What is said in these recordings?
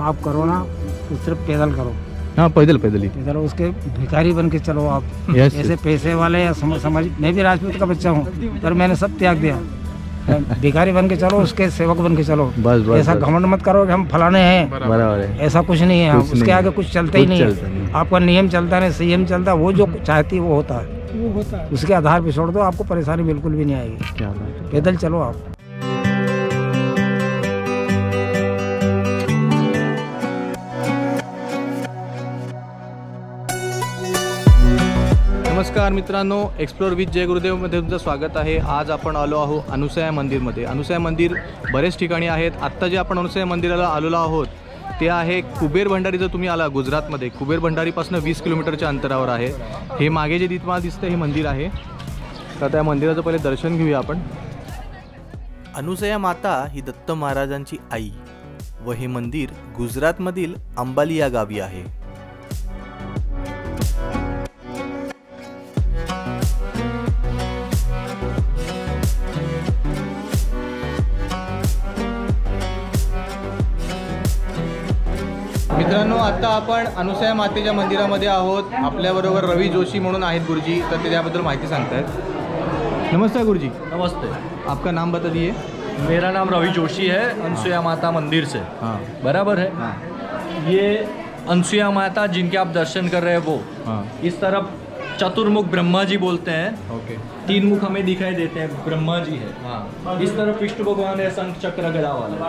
आप करो ना तो सिर्फ पैदल करो। हाँ, पैदल पैदल ही। पैदल उसके भिखारी बन के चलो आप। ऐसे पैसे वाले या समझ, मैं भी राजपूत का बच्चा हूँ पर मैंने सब त्याग दिया। भिखारी बन के चलो, उसके सेवक बन के चलो। बस ऐसा घमंड मत करो कि हम फलाने हैं, बराबर है। ऐसा कुछ नहीं है, उसके आगे कुछ चलता ही नहीं है। आपका नियम चलता नहीं, संयम चलता, वो जो चाहती वो होता है। उसके आधार पे छोड़ दो, आपको परेशानी बिल्कुल भी नहीं आएगी। पैदल चलो आप। नमस्कार मित्रांनो, एक्सप्लोर विथ जय गुरुदेवमध्ये तुमचं स्वागत आहे। आज आपण आलो आहोत अनुसया मंदिरमध्ये। अनुसया मंदिर बरेच ठिकाणी आहेत। आत्ता जे आपण अनुसया मंदिराला आलेलो आहोत ते आहे कुबेर भंडारी। जर तुम्ही आला गुजरातमध्ये, कुबेर भंडारीपासून 20 किलोमीटरच्या अंतरावर आहे हे। मागे जे तुम्हाला दिसतं हे मंदिर आहे। तर त्या मंदिराचं पहिले दर्शन घेऊया आपण। अनुसया माता ही दत्त महाराजांची आई व हे मंदिर गुजरातमधील अंबाली या गावी आहे। मित्रांनो, आता आपण अनुसया मातेच्या मंदिरामध्ये आहोत। आपल्याबरोबर रवी जोशी म्हणून आहेत गुरुजी, तर ते त्याबद्दल माहिती सांगतायत। नमस्ते गुरुजी। नमस्ते। आपका नाम बता दिए। मेरा नाम रवि जोशी है, अनुसया माता मंदिर से। हाँ, बराबर है। हाँ। ये अनुसया माता जिनके आप दर्शन कर रहे हैं वो। हाँ। इस तरफ चतुर्मुख ब्रह्मा जी बोलते हैं। ओके। 3 मुख हमें दिखाई देते हैं, ब्रह्मा जी है। हाँ। इस तरफ विष्णु भगवान है, शंख चक्र गदा वाला।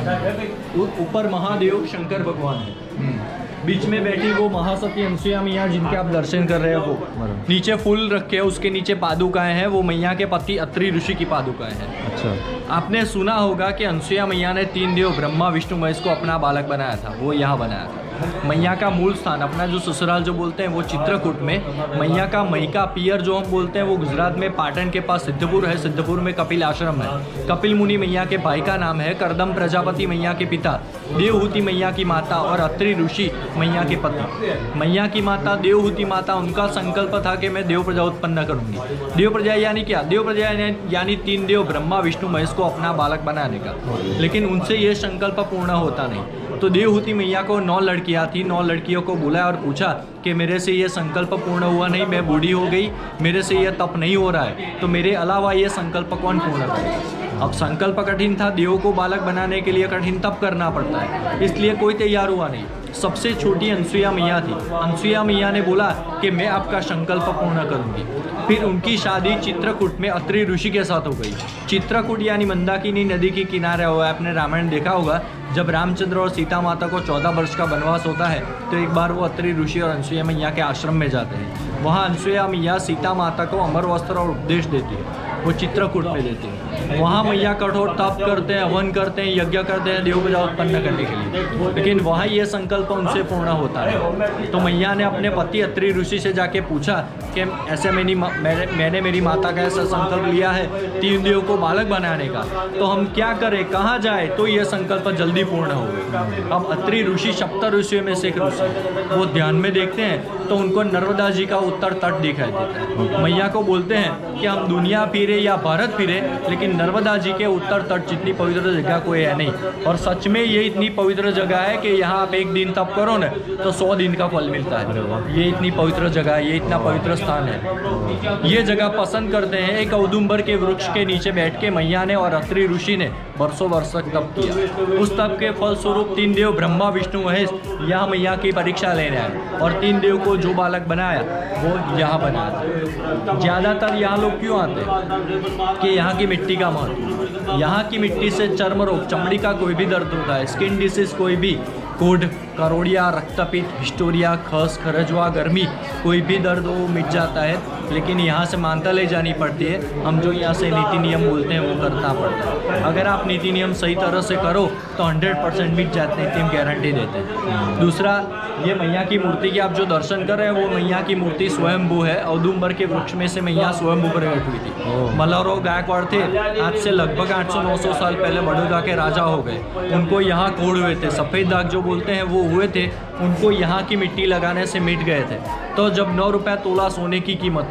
ऊपर महादेव शंकर भगवान है। बीच में बैठी वो महासती अनुसुया मैया जिनके आप दर्शन कर रहे हैं वो। नीचे फूल रखे हैं, उसके नीचे पादुकाएं हैं, वो मैया के पति अत्रि ऋषि की पादुकाएं हैं। अच्छा। आपने सुना होगा कि अनुसुया मैया ने 3 देव ब्रह्मा विष्णु महेश को अपना बालक बनाया था, वो यहाँ बनाया था। मैया का मूल स्थान, अपना जो ससुराल जो बोलते हैं वो चित्रकूट में। मैया का मैका पियर जो हम बोलते हैं वो गुजरात में पाटन के पास सिद्धपुर है। सिद्धपुर में कपिल आश्रम है। कपिल मुनि मैया के भाई का नाम है। करदम प्रजापति मैया के पिता, देवहूति मैया की माता और अत्रि ऋषि मैया के पति। मैया की माता देवहूति माता, उनका संकल्प था कि मैं देव प्रजा उत्पन्न करूंगी। देव प्रजा यानी क्या? देव प्रजा यानी 3 देव ब्रह्मा विष्णु महेश को अपना बालक बनाने का। लेकिन उनसे ये संकल्प पूर्ण होता नहीं। तो देवहूति मैया को 9 लड़कियां थी। 9 लड़कियों को बुलाया और पूछा कि मेरे से ये संकल्प पूर्ण हुआ नहीं, मैं बूढ़ी हो गई, मेरे से ये तप नहीं हो रहा है, तो मेरे अलावा ये संकल्प कौन पूर्ण करेगा? अब संकल्प कठिन था, देवों को बालक बनाने के लिए कठिन तप करना पड़ता है, इसलिए कोई तैयार हुआ नहीं। सबसे छोटी अनुसुया मैया थी। अनुसुया मैया ने बोला कि मैं आपका संकल्प पूर्ण करूंगी। फिर उनकी शादी चित्रकूट में अत्रि ऋषि के साथ हो गई। चित्रकूट यानी मंदाकिनी नदी के किनारे हुआ। आपने रामायण देखा होगा, जब रामचंद्र और सीता माता को 14 वर्ष का वनवास होता है तो एक बार वो अत्रि ऋषि और अनुसुया मैया के आश्रम में जाते हैं। वहाँ अनुसुया मैया सीता माता को अमर वस्त्र और उपदेश देती है, वो चित्रकूट में देती है। वहाँ मैया कठोर तप करते हैं, हवन करते हैं, यज्ञ करते हैं देव प्रजा उत्पन्न करने के लिए। लेकिन वहाँ ये संकल्प उनसे पूर्ण होता है। तो मैया ने अपने पति अत्रि ऋषि से जाके पूछा कि ऐसे मैंने मेरी माता का ऐसा संकल्प लिया है 3 देव को बालक बनाने का, तो हम क्या करें, कहाँ जाए तो ये संकल्प जल्दी पूर्ण हो। अब अत्रि ऋषि सप्त ऋषियों में से एक ऋषि, वो ध्यान में देखते हैं तो उनको नर्मदा जी का उत्तर तट दिखाई देता है। मैया को बोलते हैं कि हम दुनिया फिरे या भारत फिरे, लेकिन नर्मदा जी के उत्तर तट जितनी पवित्र जगह कोई है नहीं। और सच में ये इतनी पवित्र जगह है कि यहाँ आप 1 दिन तप करो ना तो 100 दिन का फल मिलता है। ये इतनी पवित्र जगह है, ये इतना पवित्र स्थान है। ये जगह पसंद करते हैं। एक औदुंबर के वृक्ष के नीचे बैठ के मैया ने और अत्रि ऋषि ने वर्षों वर्ष तक तप किया। उस तप के फलस्वरूप 3 देव ब्रह्मा विष्णु महेश यहाँ मैया की परीक्षा लेने आए और 3 देव को जो बालक बनाया वो यहाँ बनाया। ज़्यादातर यहाँ लोग क्यों आते हैं कि यहाँ की मिट्टी का महत्व। यहाँ की मिट्टी से चर्म रोग, चमड़ी का कोई भी दर्द होता है, स्किन डिसीज कोई भी, कोढ़, करोड़िया, रक्तपित, हिस्टोरिया, खस, खरजवा, गर्मी, कोई भी दर्द हो मिट जाता है। लेकिन यहाँ से मानता ले जानी पड़ती है। हम जो यहाँ से नीति नियम बोलते हैं वो करना पड़ता है। अगर आप नीति नियम सही तरह से करो तो 100% मिट जाते हैं, इतनी गारंटी देते हैं। दूसरा, ये मैया की मूर्ति की आप जो दर्शन कर रहे हैं वो मैया की मूर्ति स्वयंभू है। औदुंबर के वृक्ष में से मैया स्वयंभू प्रकट हुई थी। मल्हारराव गायकवाड़ थे, आज से लगभग 800-900 साल पहले बड़ौदा के राजा हो गए। उनको यहाँ कोढ़ हुए थे, सफ़ेद दाग जो बोलते हैं वो हुए थे, उनको यहाँ की मिट्टी लगाने से मिट गए थे। तो जब 9 रुपये तोला सोने की कीमत थी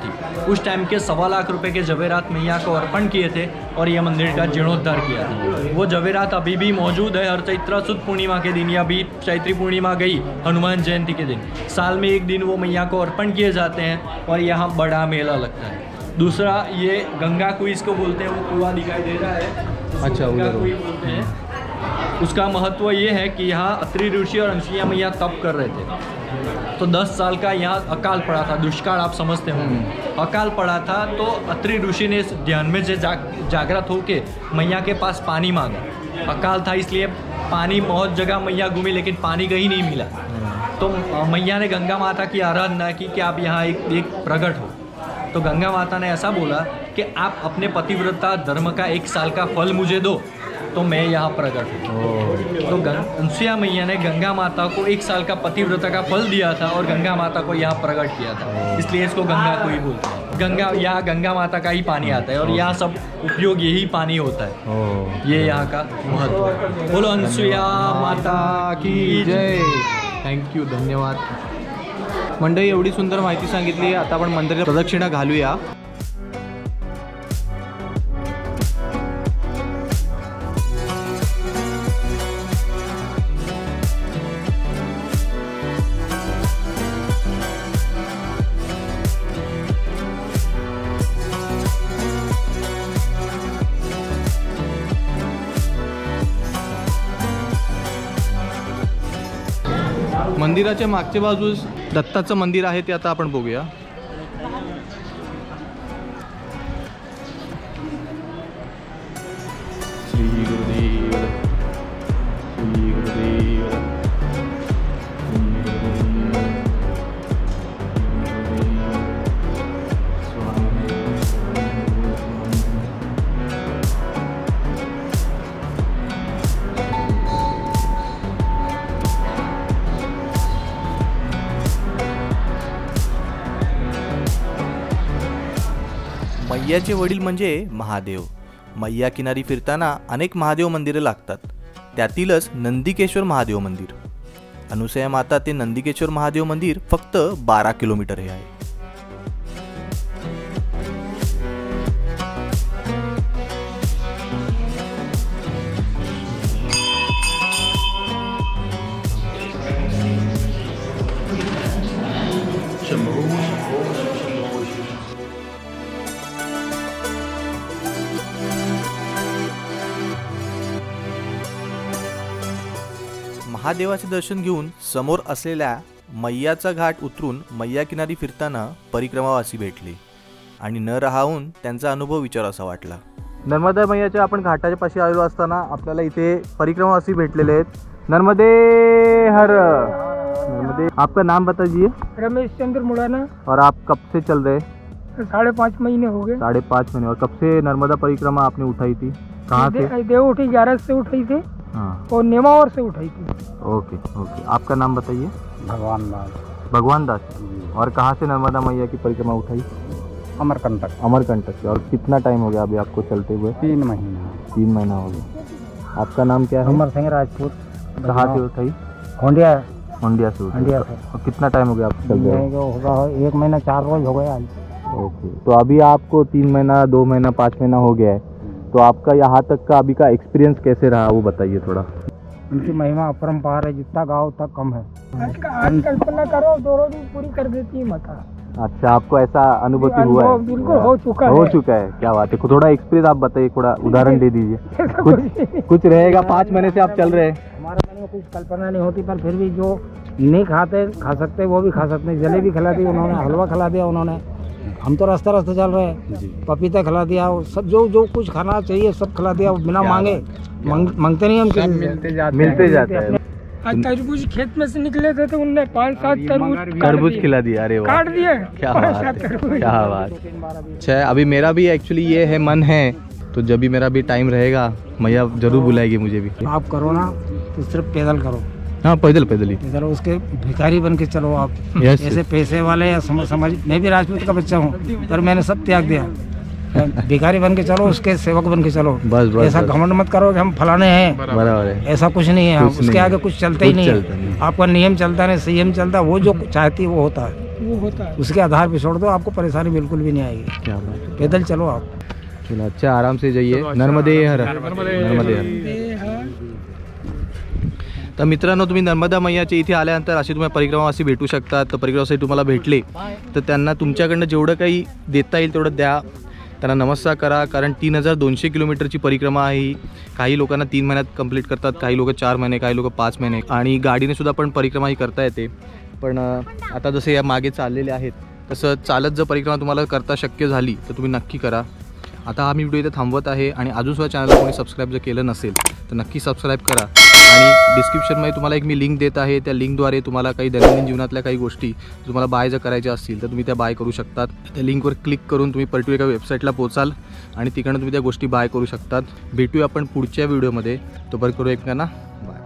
थी। उस टाइम के 1.25 लाख रुपए के जवेरात मैया को अर्पण किए थे और यह मंदिर का जीर्णोद्धार किया था। वो जवेरात अभी भी मौजूद है। हर चैत्र सुद पूर्णिमा के दिन या अभी चैत्री पूर्णिमा गई हनुमान जयंती के दिन साल में एक दिन वो मैया को अर्पण किए जाते हैं और यहाँ बड़ा मेला लगता है। दूसरा ये गंगा कुएं इसको बोलते हैं, वो कुआं दिखाई दे रहा है, अच्छा, गंगा उधर कुएं बोलते हैं। उसका महत्व ये है कि यहाँ अत्रि ऋषि और अनसुईया मैया तप कर रहे थे। तो 10 साल का यहाँ अकाल पड़ा था, दुष्काल आप समझते होंगे। अकाल पड़ा था तो अत्रि ऋषि ने ध्यान में से जागृत होके मैया के पास पानी मांगा। अकाल था इसलिए पानी बहुत जगह मैया घूमी लेकिन पानी कहीं नहीं मिला। तो मैया ने गंगा माता की आराधना की कि आप यहाँ एक प्रकट हो। तो गंगा माता ने ऐसा बोला कि आप अपने पतिव्रता धर्म का 1 साल का फल मुझे दो तो मैं यहाँ प्रकट हूँ। तो अनसुईया मैया ने गंगा माता को 1 साल का पतिव्रता का फल दिया था और गंगा माता को यहाँ प्रकट किया था, इसलिए इसको गंगा कुएं बोलते हैं। गंगा यहाँ गंगा माता का ही पानी आता है और यहाँ सब उपयोग यही पानी होता है। ये यहाँ का महत्व है। बोलो अनसुईया माता की जय। थँक्यू, धन्यवाद मंडळी। एवढी सुंदर माहिती सांगितली. आता आपण मंदिरात प्रदक्षिणा घालूया. मंदिराच्या मागच्या बाजूस दत्ताचं मंदिर आहे ते आता आपण बघूया. श्री गुरुदेव श्री गुरुदेव मैयाचे वडील म्हणजे महादेव. मैया किनारी फिरताना अनेक महादेव मंदिरे लागतात. त्यातीलच नंदिकेश्वर महादेव मंदिर. अनुसया माता ते नंदिकेश्वर महादेव मंदिर फक्त 12 किलोमीटर हे आहे. महादेवाचे दर्शन घेऊन समोर असलेल्या मैयाचा घाट उतरून मैया किनारी फिरताना परिक्रमावासी भेटले आणि न राहून त्यांचा अनुभव विचारासा वाटला. नर्मदा मैयाच्या आपण घाटाच्या पाशी आलेलो असताना आपल्याला इथे परिक्रमावासी भेटलेले आहेत. नर्मदे हर. नर्मदे. आपका नाम बता दीजिए. रमेश चंद्र मुड़ाना. और आप कब से चल रहे? 5.5 महीने हो गए. 5.5 महीने. और कब से नर्मदा परिक्रमा आपने उठाई थी? कहाँ से? देवउठी 11 से उठाई थी. हाँ. और नेमावर से उठाई थी. Okay okay. आपका नाम बताइए. भगवान दास. भगवान दास. और कहाँ से नर्मदा मैया की परिक्रमा उठाई? अमरकंटक. अमरकंटक से. और कितना टाइम हो गया अभी आपको चलते हुए? 3 महीना. 3 महीना हो गया. आपका नाम क्या है? अमर सिंह राजपूत. कहाँ से उठाई? होंडिया. होंडिया से उठाई. होंडिया से. और कितना टाइम हो गया आपको चल रहे? होगा 1 महीना 4 रोज हो गया. ओके. तो अभी आपको 3 महीना 2 महीना 5 महीना हो गया है. तो आपका यहाँ तक का अभी का एक्सपीरियंस कैसे रहा वो बताइए थोड़ा. उनकी महिमा अपरंपार है. जितना गाओ तक कम है. आज कल्पना करो 2 रोज पूरी कर देती है माता. अच्छा, आपको ऐसा अनुभूति हुआ है? बिल्कुल हो चुका है. क्या बात है. थोड़ा एक्सपीरियंस आप बताइए, थोड़ा उदाहरण दे दीजिए. कुछ रहेगा. 5 महीने से आप चल रहे हैं. हमारे मन में कुछ कल्पना नहीं होती, पर फिर भी जो नहीं खा सकते वो भी खा सकते हैं. जलेबी खिला दी उन्होंने, हलवा खिला दिया उन्होंने. हम तो रास्ता चल रहे हैं. पपीता खिला दिया. सब जो कुछ खाना चाहिए सब खिला दिया बिना मांगे. मांगते नहीं हम. मिलते जाते हैं. आज तरबूज खेत में से निकले थे तो उनने 5-7 तरबूज खिला दिया. अरे वाह, काट दिए. क्या बात, क्या बात. अच्छा, अभी मेरा भी एक्चुअली ये है मन है, तो जब भी मेरा भी टाइम रहेगा मैया जरूर बुलाएगी मुझे भी. आप करो ना तो सिर्फ पैदल करो. हाँ, पैदल पैदल ही. चलो, उसके भिखारी बन के चलो आप. Yes, ऐसे पैसे वाले या समझ. मैं भी राजपूत का बच्चा हूँ, पर मैंने सब त्याग दिया. भिखारी बन के चलो, उसके सेवक बन के चलो. बस ऐसा घमंड मत करो कि हम फलाने हैं. बराबर है. ऐसा कुछ नहीं है. उसके आगे कुछ चलता ही नहीं है. आपका नियम चलता नहीं, संयम चलता. वो जो चाहती है वो होता है. वो होता है, उसके आधार पे छोड़ दो, आपको परेशानी बिल्कुल भी नहीं आएगी। क्या बात है। पैदल चलो आप। चलो अच्छा, आराम से जाइए। नर्मदे हर, नर्मदे हर। तर मित्रांनो, तुम्ही नर्मदा मैयाच्या इथे आल्यानंतर अशी तुम्हाला परिक्रमावासी भेटू शकतात. तर परिक्रमावासी तुम्हाला भेटले तर त्यांना तुमच्याकडनं जेवढं काही देता येईल तेवढं द्या, त्यांना नमस्कार करा. कारण 3200 किलोमीटरची परिक्रमा आहे ही. काही लोकांना 3 महिन्यात कंप्लीट करतात, काही लोक 4 महिने, काही लोक 5 महिने, आणि गाडीने सुद्धा पण परिक्रमा ही करता येते. पण आता जसे या मागे चाललेले आहेत तसं चालत जर परिक्रमा तुम्हाला करता शक्य झाली तर तुम्ही नक्की करा. आता हा मी व्हिडिओ इथे थांबवत आहे आणि अजून सुद्धा चॅनलला कोणी सबस्क्राईब जर केलं नसेल तर नक्की सबस्क्राईब करा. आणि डिस्क्रिप्शनमध्ये तुम्हाला एक मी लिंक देत आहे, त्या लिंकद्वारे तुम्हाला काही दैनंदिन जीवनातल्या काही गोष्टी तुम्हाला बाय जर करायच्या असतील तर तुम्ही त्या बाय करू शकतात. त्या लिंकवर क्लिक करून तुम्ही पर्टिक्युलर एका वेबसाईटला पोचाल आणि तिकडनं तुम्ही त्या गोष्टी बाय करू शकतात. भेटूया आपण पुढच्या व्हिडिओमध्ये. तोपर्यंत करू एकमेकांना बाय.